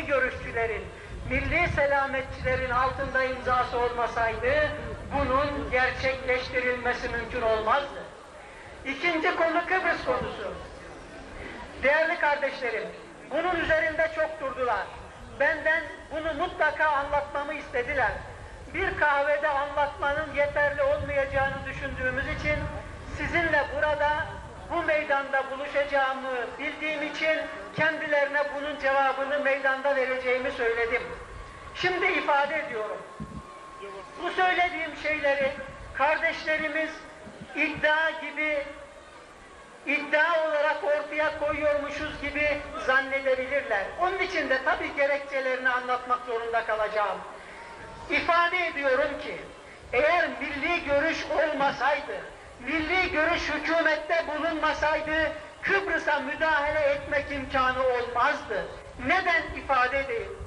milli görüşçülerin, milli selametçilerin altında imzası olmasaydı bunun gerçekleştirilmesi mümkün olmazdı. İkinci konu Kıbrıs konusu. Değerli kardeşlerim, bunun üzerinde çok durdular. Benden bunu mutlaka anlatmamı istediler. Bir kahvede anlatmanın yeterli olmayacağını düşündüğümüz için sizinle burada bu meydanda buluşacağımı bildiğim için kendilerine bunun cevabını meydanda vereceğimi söyledim. Şimdi ifade ediyorum. Bu söylediğim şeyleri kardeşlerimiz iddia olarak ortaya koyuyormuşuz gibi zannedebilirler. Onun için de tabii gerekçelerini anlatmak zorunda kalacağım. İfade ediyorum ki eğer milli görüş olmasaydı, milli görüş hükümette bulunmasaydı Kıbrıs'a müdahale etmek imkanı olmazdı. Neden ifade edeyim?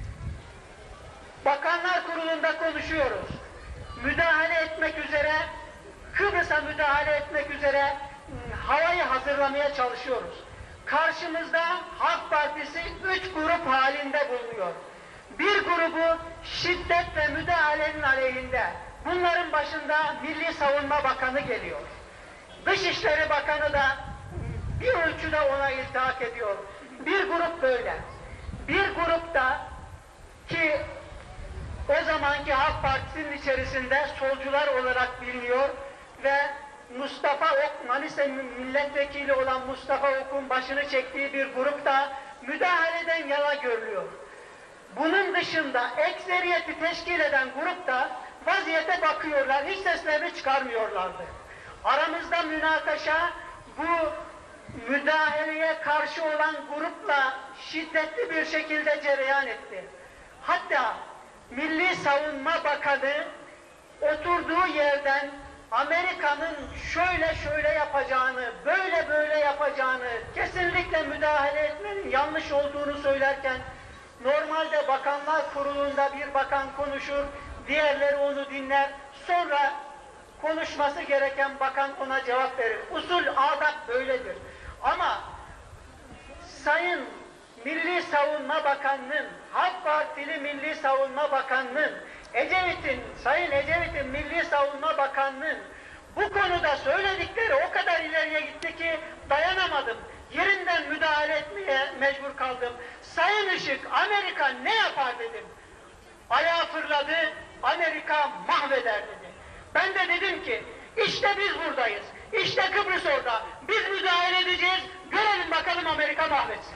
Bakanlar Kurulu'nda konuşuyoruz. Müdahale etmek üzere, Kıbrıs'a müdahale etmek üzere havayı hazırlamaya çalışıyoruz. Karşımızda Halk Partisi 3 grup halinde bulunuyor. Bir grubu şiddet ve müdahalenin aleyhinde. Bunların başında Milli Savunma Bakanı geliyor. Dışişleri Bakanı da bir ölçüde ona iltihak ediyor. Bir grup böyle. Bir grup da ki o zamanki Halk Partisi'nin içerisinde solcular olarak biliniyor ve Mustafa Ok, Manisa milletvekili olan Mustafa Ok'un başını çektiği bir grup da müdahaleden yana görülüyor. Bunun dışında ekseriyeti teşkil eden grup da vaziyete bakıyorlar, hiç seslerini çıkarmıyorlardı. Aramızda münakaşa bu müdahaleye karşı olan grupla şiddetli bir şekilde cereyan etti. Hatta Milli Savunma Bakanı oturduğu yerden Amerika'nın şöyle yapacağını, böyle yapacağını, kesinlikle müdahale etmenin yanlış olduğunu söylerken, normalde Bakanlar Kurulu'nda bir bakan konuşur, diğerleri onu dinler, sonra konuşması gereken bakan ona cevap verir. Usul, adab böyledir. Ama Sayın Milli Savunma Bakanı'nın, Halk Partili Milli Savunma Bakanı'nın, Sayın Ecevit'in Milli Savunma Bakanı'nın bu konuda söyledikleri o kadar ileriye gitti ki dayanamadım. Yerinden müdahale etmeye mecbur kaldım. Sayın Işık, Amerika ne yapar dedim. Ayağı fırladı, Amerika mahveder dedi. Ben de dedim ki, işte biz buradayız, işte Kıbrıs orada, biz müdahale edeceğiz, görelim bakalım Amerika mahvetsin.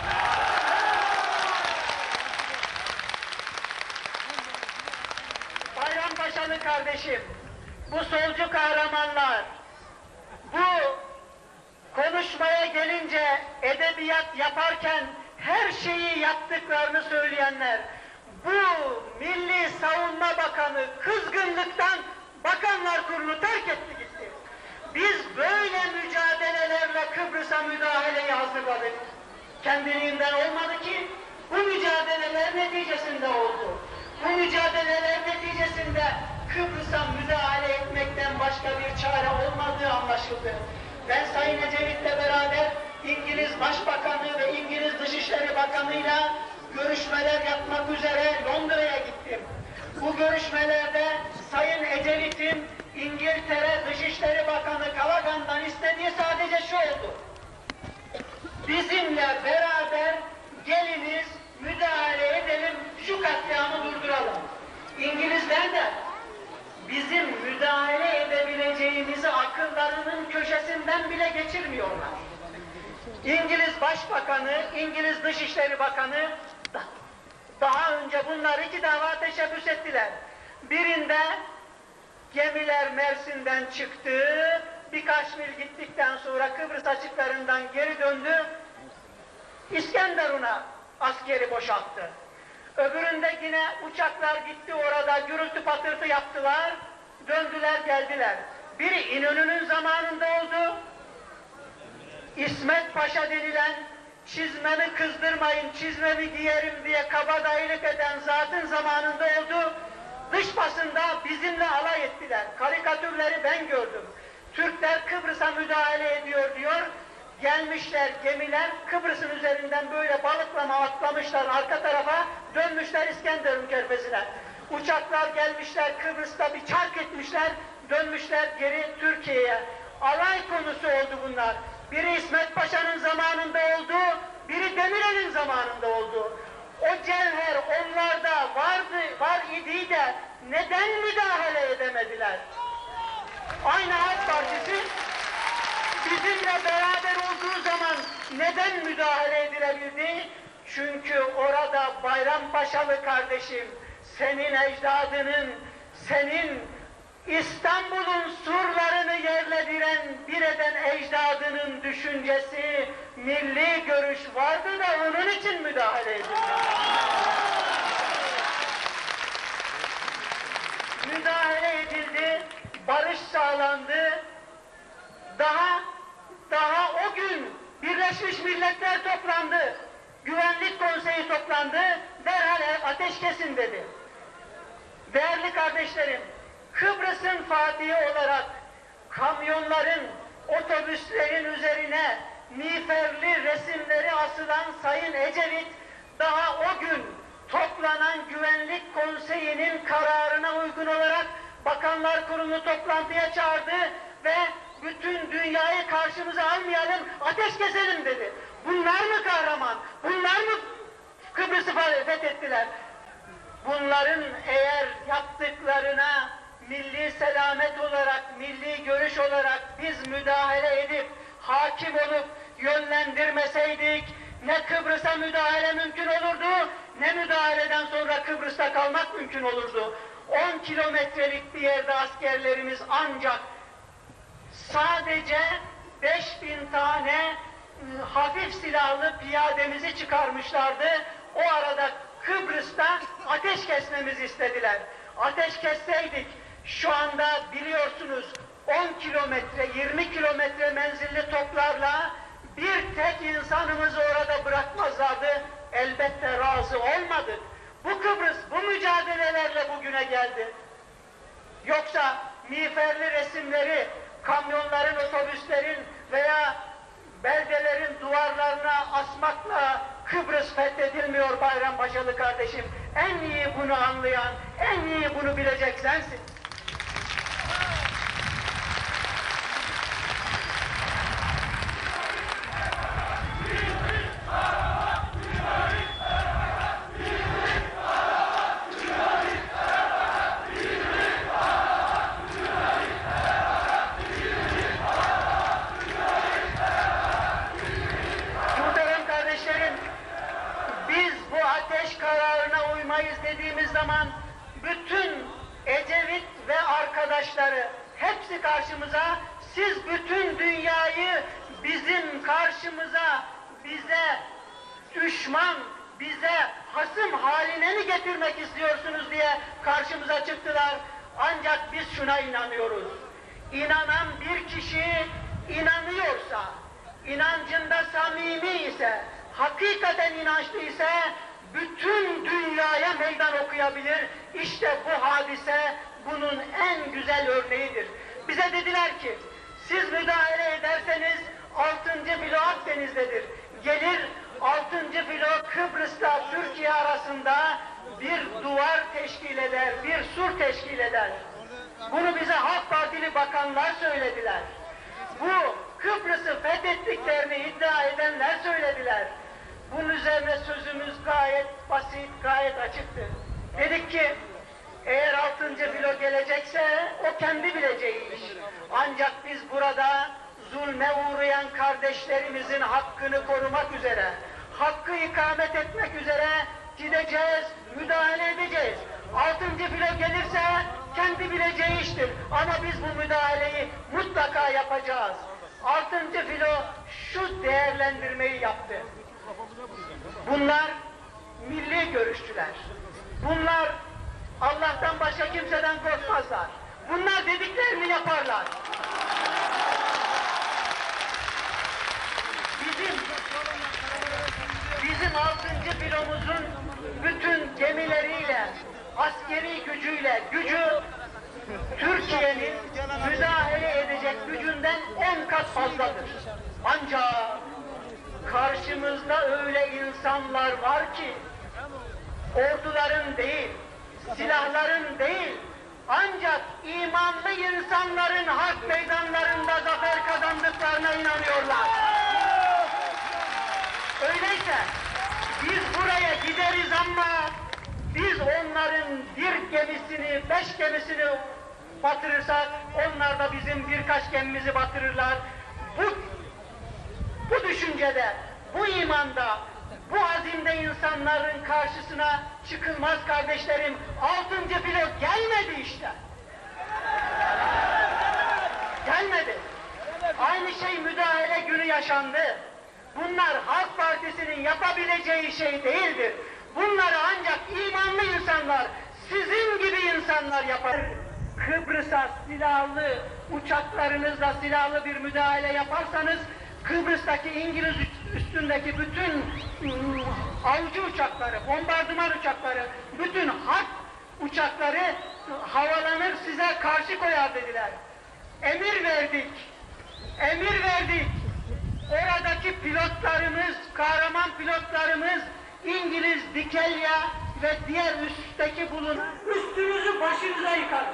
Bayrampaşalı kardeşim, bu solcu kahramanlar, bu konuşmaya gelince edebiyat yaparken her şeyi yaptıklarını söyleyenler, bu Milli Savunma Bakanı kızgınlıktan Bakanlar Kurulu terk etti gitti. Biz böyle mücadelelerle Kıbrıs'a müdahaleyi hazırladık. Kendiliğinden olmadı ki, bu mücadeleler neticesinde oldu. Bu mücadeleler neticesinde Kıbrıs'a müdahale etmekten başka bir çare olmadığı anlaşıldı. Ben Sayın Ecevit'le beraber İngiliz Başbakanı ve İngiliz Dışişleri Bakanı'yla görüşmeler yapmak üzere Londra'ya gittim. Bu görüşmelerde Sayın Ecevit'in İngiltere Dışişleri Bakanı Callaghan'dan istediği sadece şu oldu. Bizimle beraber geliniz, müdahale edelim, şu katliamı durduralım. İngilizler de bizim müdahale edebileceğimizi akıllarının köşesinden bile geçirmiyorlar. İngiliz Başbakanı, İngiliz Dışişleri Bakanı daha önce bunlar 2 dava teşebbüs ettiler. Birinde gemiler Mersin'den çıktı, birkaç mil gittikten sonra Kıbrıs açıklarından geri döndü, İskenderun'a askeri boşalttı. Öbüründe yine uçaklar gitti, orada gürültü patırtı yaptılar, döndüler geldiler. Biri İnönü'nün zamanında oldu, İsmet Paşa denilen çizmemi kızdırmayın, çizmemi giyerim diye kabadayılık eden zatın zamanında oldu. Dış basında bizimle alay ettiler. Karikatürleri ben gördüm. Türkler Kıbrıs'a müdahale ediyor diyor. Gelmişler gemiler, Kıbrıs'ın üzerinden böyle balıklama atlamışlar arka tarafa, dönmüşler İskenderun Körfezi'ne. Uçaklar gelmişler, Kıbrıs'ta bir çark etmişler, dönmüşler geri Türkiye'ye. Alay konusu oldu bunlar. Biri İsmet Paşa'nın zamanında oldu, biri Demirel'in zamanında oldu. O cevher onlarda var idi de neden müdahale edemediler? Aynı Halk Partisi bizimle beraber olduğu zaman neden müdahale edilebildi? Çünkü orada Bayrampaşalı kardeşim, senin ecdadının, senin İstanbul'un surlarını yerle bir eden ecdadının düşüncesi, milli görüş vardı da onun için müdahale edildi. Müdahale edildi, barış sağlandı. Daha o gün Birleşmiş Milletler toplandı, Güvenlik Konseyi toplandı, derhal ateş kesin dedi. Değerli kardeşlerim, Kıbrıs'ın fatihi olarak kamyonların, otobüslerin üzerine miğferli resimleri asılan Sayın Ecevit, daha o gün toplanan Güvenlik Konseyi'nin kararına uygun olarak Bakanlar Kurulu toplantıya çağırdı ve bütün dünyayı karşımıza almayalım, ateş keselim dedi. Bunlar mı kahraman? Bunlar mı Kıbrıs'ı fethettiler? Bunların eğer yaptıklarına milli selamet olarak, milli görüş olarak biz müdahale edip, hakim olup yönlendirmeseydik, ne Kıbrıs'a müdahale mümkün olurdu, ne müdahaleden sonra Kıbrıs'ta kalmak mümkün olurdu. 10 kilometrelik bir yerde askerlerimiz ancak sadece 5000 tane hafif silahlı piyademizi çıkarmışlardı. O arada Kıbrıs'ta ateş kesmemizi istediler. Ateş kesseydik şu anda biliyorsunuz 10 kilometre, 20 kilometre menzilli toplarla bir tek insanımızı orada bırakmazlardı. Elbette razı olmadık. Bu Kıbrıs bu mücadelelerle bugüne geldi. Yoksa miğferli resimleri kamyonların, otobüslerin veya beldelerin duvarlarına asmakla Kıbrıs fethedilmiyor Bayrampaşalı kardeşim. En iyi bunu anlayan, en iyi bunu bilecek sensin. Dediğimiz zaman bütün Ecevit ve arkadaşları hepsi karşımıza, siz bütün dünyayı bizim karşımıza, bize düşman, bize hasım haline mi getirmek istiyorsunuz diye karşımıza çıktılar. Ancak biz şuna inanıyoruz. İnanan bir kişi inanıyorsa, inancında samimi ise, hakikaten inançlı ise bütün dünyaya meydan okuyabilir. İşte bu hadise bunun en güzel örneğidir. Bize dediler ki, siz müdahale ederseniz 6. filo Akdeniz'dedir. Gelir 6. filo Kıbrıs'ta Türkiye arasında bir duvar teşkil eder, bir sur teşkil eder. Bunu bize Halk Partili bakanlar söylediler. Bu Kıbrıs'ı fethettiklerini iddia edenler söylediler. Bunun üzerine sözümüz gayet basit, gayet açıktı. Dedik ki, eğer 6. filo gelecekse o kendi bileceği iş. Ancak biz burada zulme uğrayan kardeşlerimizin hakkını korumak üzere, hakkı ikamet etmek üzere gideceğiz, müdahale edeceğiz. 6. filo gelirse kendi bileceği iştir. Ama biz bu müdahaleyi mutlaka yapacağız. 6. filo şu değerlendirmeyi yaptı. Bunlar milli görüşçüler. Bunlar Allah'tan başka kimseden korkmazlar. Bunlar dediklerini yaparlar. Bizim 6. filomuzun bütün gemileriyle, askeri gücüyle, gücü Türkiye'nin müdahale edecek gücünden 10 kat fazladır. Ancak karşımızda öyle insanlar var ki, orduların değil, silahların değil, ancak imanlı insanların hak meydanlarında zafer kazandıklarına inanıyorlar. Öyleyse biz buraya gideriz ama biz onların bir gemisini, 5 gemisini batırırsak onlar da bizim birkaç gemimizi batırırlar. Bu düşüncede, bu imanda, bu azimde insanların karşısına çıkılmaz kardeşlerim. 6. pilot gelmedi işte. Gelmedi. Aynı şey müdahale günü yaşandı. Bunlar Halk Partisi'nin yapabileceği şey değildir. Bunları ancak imanlı insanlar, sizin gibi insanlar yapar. Kıbrıs'a silahlı uçaklarınızla silahlı bir müdahale yaparsanız, Kıbrıs'taki İngiliz üstündeki bütün avcı uçakları, bombardıman uçakları, bütün harp uçakları havalanır size karşı koyar dediler. Emir verdik. Emir verdik. Oradaki pilotlarımız, kahraman pilotlarımız İngiliz Dikelya ve diğer üstteki bulunan üstünüzü başınıza yıkarız.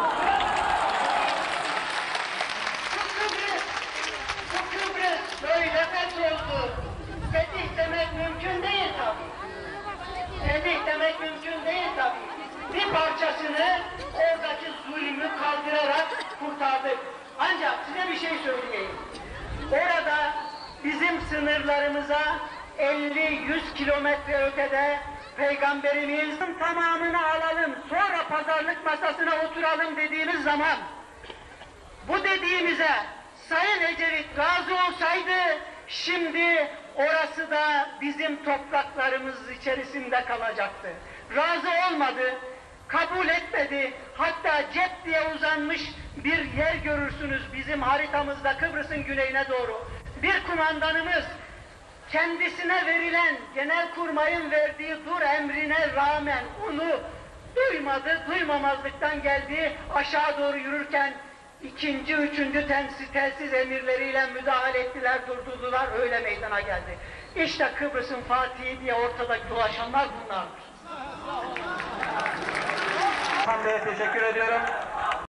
Bu Kıbrıs böyle fetholdu. Fetih demek mümkün değil tabii. Fetih demek mümkün değil tabii. Bir parçasını oradaki zulmü kaldırarak kurtardık. Ancak size bir şey söyleyeyim. Orada bizim sınırlarımıza 50-100 kilometre ötede Peygamberimizin tamamını alalım, sonra pazarlık masasına oturalım dediğimiz zaman, bu dediğimize Sayın Ecevit razı olsaydı, şimdi orası da bizim topraklarımız içerisinde kalacaktı. Razı olmadı, kabul etmedi, hatta cep diye uzanmış bir yer görürsünüz bizim haritamızda Kıbrıs'ın güneyine doğru. Bir kumandanımız kendisine verilen Genelkurmay'ın verdiği dur emrine rağmen onu duymadı, duymamazlıktan geldi, aşağı doğru yürürken ikinci, üçüncü telsiz emirleriyle müdahale ettiler, durdurdular, öyle meydana geldi. İşte Kıbrıs'ın Fatihi diye ortada dolaşanlar bunlardır. Hamdi'ye teşekkür ediyorum.